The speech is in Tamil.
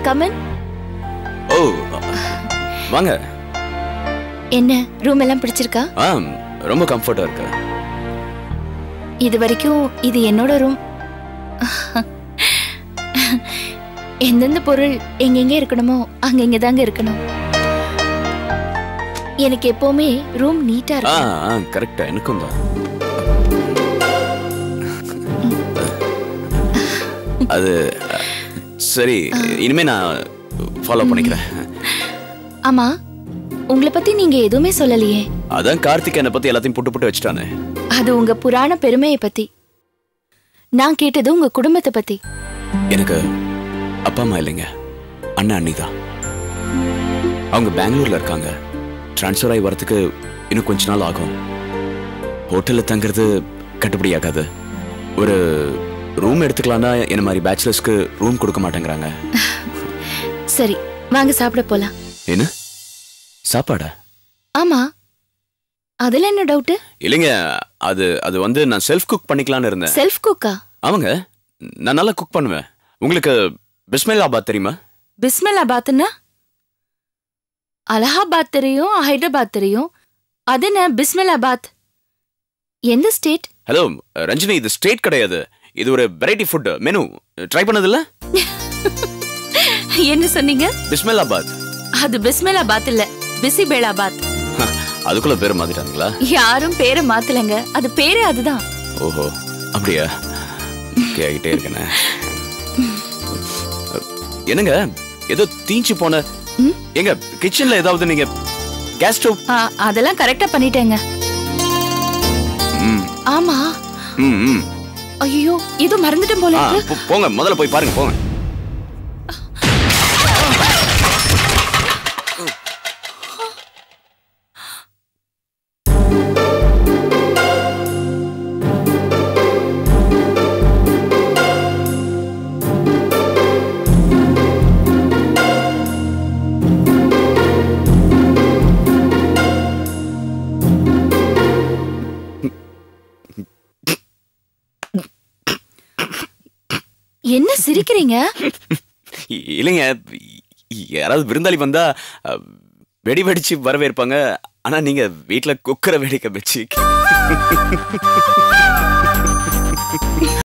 Come in? ஓ வாங்க. என்ன ரூம் எல்லாம் பிடிச்சிருக்கா? ரொம்ப கம்ஃபர்ட்டா இருக்கு. இது வரைக்கும் இது என்னோட ரூம். எந்தெந்த பொருள் எங்கெங்க இருக்கணுமோ அங்கெங்க தாங்க இருக்கணும். எனக்கு எப்பவுமே ரூம் நீட்டா இருக்கும். கரெக்டா எனக்கும் தான். அது சரி, இனிமே நான் ஃபாலோ பண்ணிக்கிறேன். ஆமா, உங்களை பத்தி நீங்க எதுவுமே சொல்லலையே. அதான் கார்த்திக் என்ன பத்தி எல்லாத்தையும் புட்டு புட்டு வச்சுட்டானே. அது உங்க புராண பெருமையை பத்தி. நான் கேட்டது உங்க குடும்பத்தை பத்தி. எனக்கு அப்பா அம்மா இல்லைங்க, அண்ணா அண்ணி தான். அவங்க பெங்களூர்ல இருக்காங்க. டிரான்ஸ்ஃபர் ஆகி வரதுக்கு இன்னும் கொஞ்ச நாள் ஆகும். ஹோட்டல்ல தங்குறது கட்டுப்படி ஆகாது. ஒரு ரூம் எடுத்துக்கலாம்னா என்ன மாதிரி பேச்சுலர்ஸ்க்கு ரூம் கொடுக்க மாட்டேங்கிறாங்க. சரி வாங்க சாப்பிட போலாம். என்ன சாப்பாடா? ஆமா, அதுல என்ன டவுட்? இல்லைங்க, அது அது வந்து நான் செல்ஃப் குக் பண்ணிக்கலாம்னு இருந்தேன். செல்ஃப் குக்கா? ஆமாங்க, நான் நல்லா குக் பண்ணுவேன். உங்களுக்கு பிஸ்மில்லாபாத் தெரியுமா? பிஸ்மில்லாபாத்னா? அலகாபாத் தெரியும், ஹைதராபாத் தெரியும். அது என்ன பிஸ்மில்லாபாத்? எந்த ஸ்டேட்? ஹலோ ரஞ்சினி, இது ஸ்டேட் கிடையாது. இது ஒரு வெரைட்டி ஃபுட் மெனு. ட்ரை பண்ணதில்ல? என்ன சொன்னீங்க? பிஸ்மில்லாபாத். அது பிஸ்மில்லாபாத் இல்ல, பிசிபேலாபாத். அதுக்குள்ள பேரை மாத்திட்டாங்களா? யாரும் பேரை மாத்தலங்க, அது பேரே அதுதான். ஓஹோ அப்படியா? கேட்டே இருக்கேனே. என்னங்க ஏதோ தீஞ்சு போன எங்க கிச்சன்ல ஏதாவது நீங்க கேஸ் ஸ்டவ்? அதெல்லாம் கரெக்டா பண்ணிட்டேங்க. ஆமா. ஐயோ இது மறந்துட்டேன் போல இருக்கு. போங்க முதல்ல போய் பாருங்க போங்க. என்ன சிரிக்கிறீங்க? இல்லைங்க, யாராவது விருந்தாளி வந்தா வெடி வெடிச்சு வரவேற்பாங்க. ஆனா நீங்க வீட்டுல குக்கரை வெடிக்க வச்சு